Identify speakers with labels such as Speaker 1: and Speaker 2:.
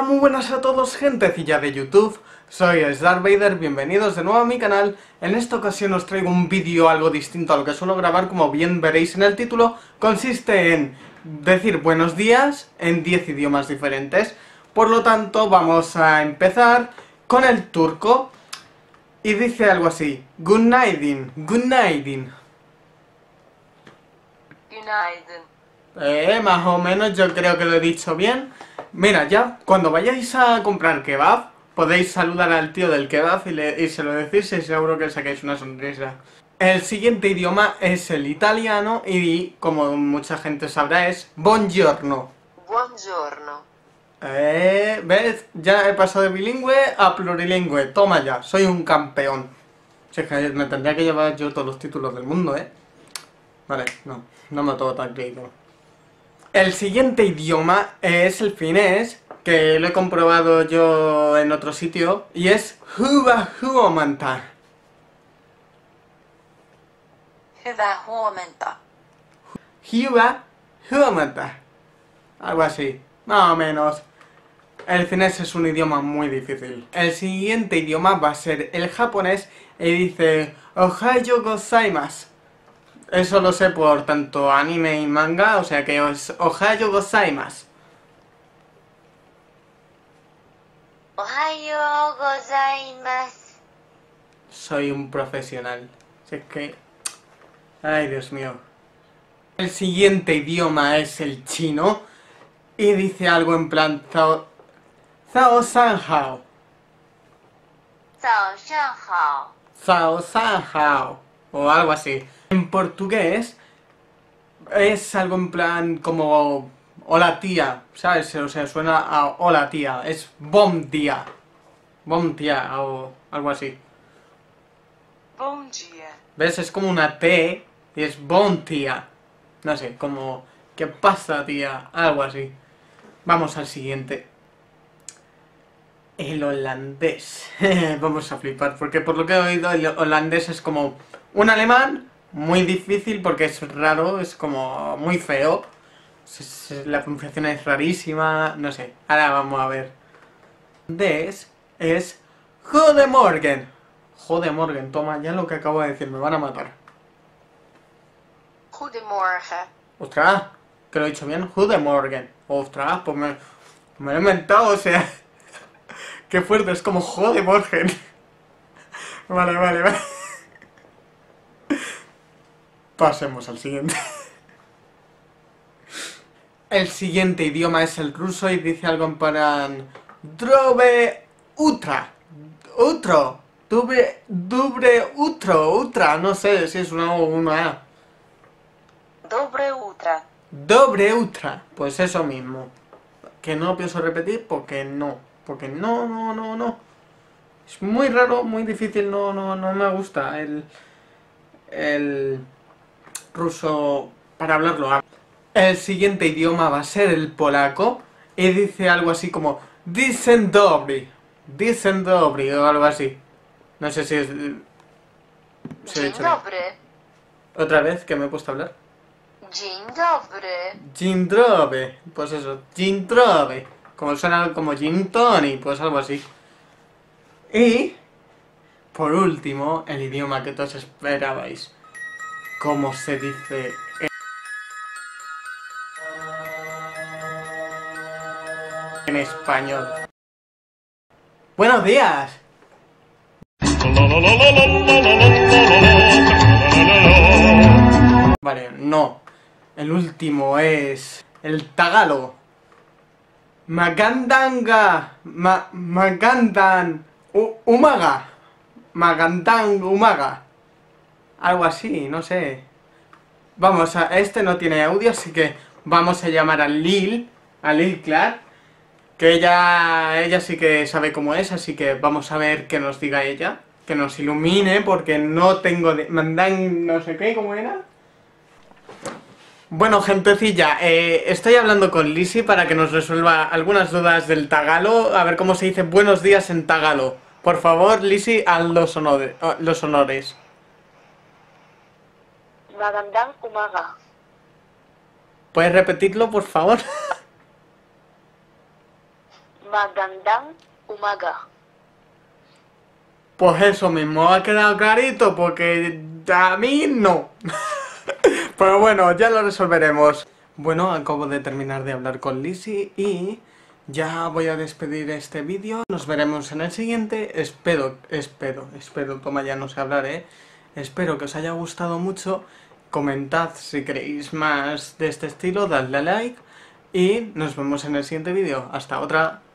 Speaker 1: muy buenas a todos, gentecilla de YouTube. Soy Darth Vader, bienvenidos de nuevo a mi canal. En esta ocasión os traigo un vídeo algo distinto a lo que suelo grabar, como bien veréis en el título. Consiste en decir buenos días en 10 idiomas diferentes. Por lo tanto, vamos a empezar con el turco. Y dice algo así: Günaydin, günaydin.
Speaker 2: Günaydın.
Speaker 1: Más o menos yo creo que lo he dicho bien. Mira, ya cuando vayáis a comprar kebab, podéis saludar al tío del kebab y se lo decís y seguro que sacáis una sonrisa. El siguiente idioma es el italiano y, como mucha gente sabrá, es buongiorno.
Speaker 2: Buongiorno.
Speaker 1: ¿Ves? Ya he pasado de bilingüe a plurilingüe. Toma ya, soy un campeón. Si es que me tendría que llevar yo todos los títulos del mundo, ¿eh? Vale, no me todo tan creído. El siguiente idioma es el finés, que lo he comprobado yo en otro sitio, y es Hyvä huomenta.
Speaker 2: Hyvää huomenta.
Speaker 1: Hyvä huomenta. Algo así, más o menos. El finés es un idioma muy difícil. El siguiente idioma va a ser el japonés y dice Ohayo gozaimasu. Eso lo sé por tanto anime y manga, o sea que es Ohayo gozaimasu.
Speaker 2: Ohayou gozaimasu.
Speaker 1: Soy un profesional. Si es que... Ay, Dios mío. El siguiente idioma es el chino. Y dice algo en plan Zhao san hao.
Speaker 2: 早上好.
Speaker 1: Zhao san hao. O algo así. En portugués es algo en plan como hola tía, ¿sabes? O sea, suena a hola tía. Es bom dia. Bom dia o algo así.
Speaker 2: Bom dia.
Speaker 1: ¿Ves? Es como una T y es bon tía. No sé, como ¿qué pasa, tía? Algo así. Vamos al siguiente. El holandés. Vamos a flipar, porque por lo que he oído el holandés es como un alemán muy difícil porque es raro, es como muy feo. La pronunciación es rarísima, no sé. Ahora vamos a ver. Holandés es Goedemorgen. Goedemorgen, toma ya lo que acabo de decir, me van a matar.
Speaker 2: Goedemorgen.
Speaker 1: Ostras, que lo he dicho bien, Goedemorgen. Ostras, pues me lo he inventado, o sea... Qué fuerte, es como Goedemorgen. Vale. Pasemos al siguiente. El siguiente idioma es el ruso y dice algo en plan... Drobe utra. Utro. Dubre utra. No sé si es una O o una A.
Speaker 2: Dobre utra.
Speaker 1: Dobre utra. Pues eso mismo. Que no pienso repetir porque no. Porque no. Es muy raro, muy difícil, no me gusta el ruso para hablarlo. El siguiente idioma va a ser el polaco y dice algo así como Dzień dobry o algo así. No sé si es... si he
Speaker 2: Dzień
Speaker 1: dicho bien.
Speaker 2: dobry.
Speaker 1: Otra vez que me he puesto a hablar.
Speaker 2: Dzień dobry.
Speaker 1: Dzień dobry, pues eso, dzień dobry. Como suena como gin tonic, pues algo así. Y, por último, el idioma que todos esperabais. ¿Cómo se dice en español? ¡Buenos días! Vale, no. El último es... el tagalo. Magandanga. Magandan. Umaga. Magandang Umaga. Algo así, no sé. Vamos, este no tiene audio, así que vamos a llamar a Lil Clark. Que ella sí que sabe cómo es, así que vamos a ver qué nos diga ella. Que nos ilumine, porque no tengo de... Mandan no sé qué, ¿cómo era? Bueno, gentecilla, estoy hablando con Lisi para que nos resuelva algunas dudas del tagalo, a ver cómo se dice buenos días en tagalo. Por favor, Lisi, haz los honores.
Speaker 2: Magandang umaga.
Speaker 1: ¿Puedes repetirlo, por favor?
Speaker 2: Magandang umaga.
Speaker 1: Pues eso mismo, ha quedado clarito porque a mí no. Pero bueno, ya lo resolveremos. Bueno, acabo de terminar de hablar con Lizzie y ya voy a despedir este vídeo. Nos veremos en el siguiente. Espero, toma, ya no sé hablar, Espero que os haya gustado mucho. Comentad si queréis más de este estilo, dadle a like y nos vemos en el siguiente vídeo. Hasta otra.